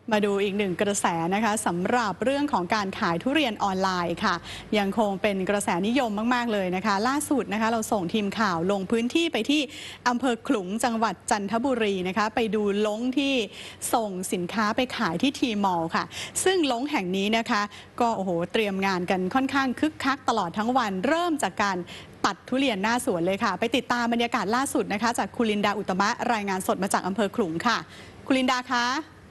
มาดูอีกหนึ่งกระแสนะคะสำหรับเรื่องของการขายทุเรียนออนไลน์ค่ะยังคงเป็นกระแสนิยมมากๆเลยนะคะล่าสุดนะคะเราส่งทีมข่าวลงพื้นที่ไปที่อำเภอขลุงจังหวัดจันทบุรีนะคะไปดูลงที่ส่งสินค้าไปขายที่ทีมอลค่ะซึ่งลงแห่งนี้นะคะก็โอ้โหเตรียมงานกันค่อนข้างคึกคักตลอดทั้งวันเริ่มจากการตัดทุเรียนหน้าสวนเลยค่ะไปติดตามบรรยากาศล่าสุดนะคะจากคุณลินดาอุตมะรายงานสดมาจากอำเภอขลุงค่ะคุณลินดาคะ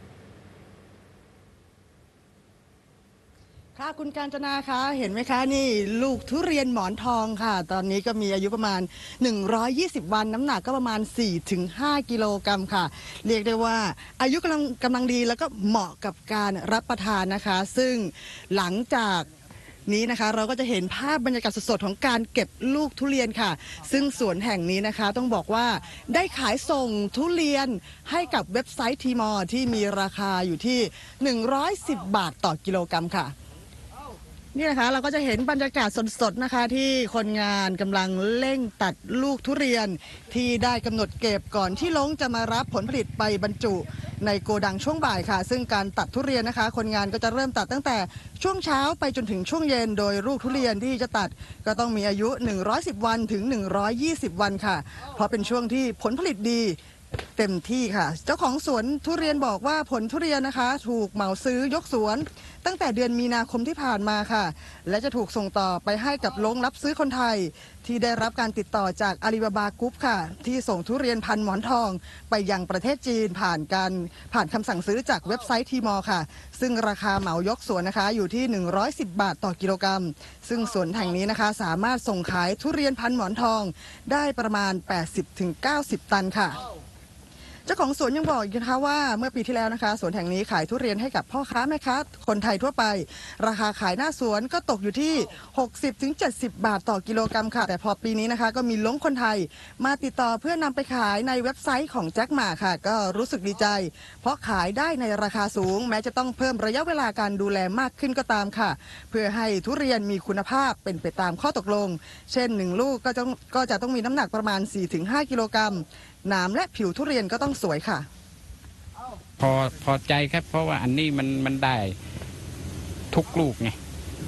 ค่ะคุณกาญจนาคะเห็นไหมคะนี่ลูกทุเรียนหมอนทองค่ะตอนนี้ก็มีอายุประมาณ120วันน้ำหนักก็ประมาณ 4-5 กิโลกรัมค่ะเรียกได้ว่าอายุกำลังดีแล้วก็เหมาะกับการรับประทานนะคะซึ่งหลังจากนี้นะคะเราก็จะเห็นภาพบรรยากาศสดๆของการเก็บลูกทุเรียนค่ะซึ่งสวนแห่งนี้นะคะต้องบอกว่าได้ขายส่งทุเรียนให้กับเว็บไซต์ทีมอที่มีราคาอยู่ที่110 บาทต่อกิโลกรัมค่ะนี่นะคะเราก็จะเห็นบรรยากาศสดๆนะคะที่คนงานกำลังเร่งตัดลูกทุเรียนที่ได้กำหนดเก็บก่อนที่ลงจะมารับผลผลิตไปบรรจุในโกดังช่วงบ่ายค่ะซึ่งการตัดทุเรียนนะคะคนงานก็จะเริ่มตัดตั้งแต่ช่วงเช้าไปจนถึงช่วงเย็นโดยลูกทุเรียนที่จะตัดก็ต้องมีอายุ110วันถึง120วันค่ะเพราะเป็นช่วงที่ผลผลิตดีเต็มที่ค่ะเจ้าของสวนทุเรียนบอกว่าผลทุเรียนนะคะถูกเหมาซื้อยกสวนตั้งแต่เดือนมีนาคมที่ผ่านมาค่ะและจะถูกส่งต่อไปให้กับโรงรับซื้อคนไทยที่ได้รับการติดต่อจากอาลีบาบากรุ๊ปค่ะที่ส่งทุเรียนพันธุ์หมอนทองไปยังประเทศจีนผ่านคำสั่งซื้อจากเว็บไซต์ทีมอค่ะซึ่งราคาเหมายกสวนนะคะอยู่ที่110 บาทต่อกิโลกรัมซึ่งสวนแห่งนี้นะคะสามารถส่งขายทุเรียนพันธุ์หมอนทองได้ประมาณ 80-90 ตันค่ะเจ้าของสวนยังบอกอีกนะคะว่าเมื่อปีที่แล้วนะคะสวนแห่งนี้ขายทุเรียนให้กับพ่อค้าแม่ค้าคนไทยทั่วไปราคาขายหน้าสวนก็ตกอยู่ที่ 60-70 บาทต่อกิโลกรัมค่ะแต่พอปีนี้นะคะก็มีล้งคนไทยมาติดต่อเพื่อนำไปขายในเว็บไซต์ของแจ็คหม่าค่ะก็รู้สึกดีใจเพราะขายได้ในราคาสูงแม้จะต้องเพิ่มระยะเวลาการดูแลมากขึ้นก็ตามค่ะเพื่อให้ทุเรียนมีคุณภาพเป็นไปตามข้อตกลงเช่น1ลูกก็จะต้องมีน้ำหนักประมาณ 4-5 กิโลกรัมหนามและผิวทุเรียนก็ต้องสวยค่ะพอใจครับเพราะว่าอันนี้มันได้ทุกลูกไง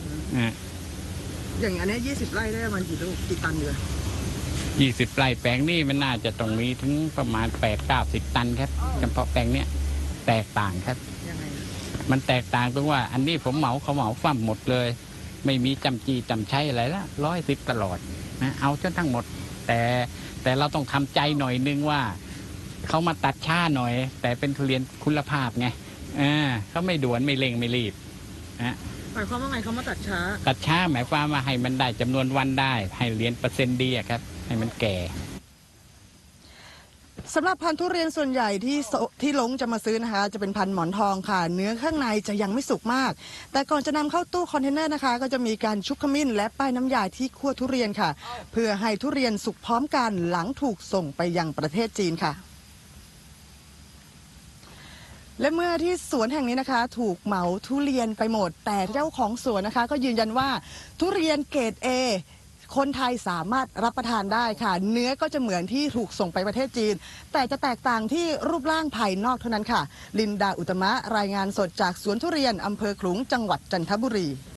อย่างอันนี้20 ไร่ได้ประมาณกี่ลูกกี่ตันเลย 20 ไร่แปลงนี้มันน่าจะต้องมีถึงประมาณ8-90 ตันครับเฉพาะแปลงเนี้ยแตกต่างครับยังไงมันแตกต่างตรงว่าอันนี้ผมเขาเหมาฟั่มหมดเลยไม่มีจำจีจำใช้อะไรละ110ตลอดนะเอาจนทั้งหมดแต่เราต้องทำใจหน่อยนึงว่าเขามาตัดช้าหน่อยแต่เป็นทุเรียนคุณภาพไงเขาไม่ด่วนไม่เร่งไม่รีบหมายความว่าไงเขามาตัดช้าหมายความว่าให้มันได้จำนวนวันได้ให้เรียนเปอร์เซ็นต์ดีครับให้มันแก่สำหรับพันธุ์ทุเรียนส่วนใหญ่ที่ลงจะมาซื้อนะคะจะเป็นพันธุ์หมอนทองค่ะเนื้อข้างในจะยังไม่สุกมากแต่ก่อนจะนำเข้าตู้คอนเทนเนอร์นะคะก็จะมีการชุบขมิ้นและป้ายน้ำยาที่คั่วทุเรียนค่ะเพื่อให้ทุเรียนสุกพร้อมกันหลังถูกส่งไปยังประเทศจีนค่ะและเมื่อที่สวนแห่งนี้นะคะถูกเหมาทุเรียนไปหมดแต่เจ้าของสวนนะคะก็ยืนยันว่าทุเรียนเกรด Aคนไทยสามารถรับประทานได้ค่ะเนื้อก็จะเหมือนที่ถูกส่งไปประเทศจีนแต่จะแตกต่างที่รูปร่างภายนอกเท่านั้นค่ะลินดาอุตมะรายงานสดจากสวนทุเรียนอำเภอขลุงจังหวัดจันทบุรี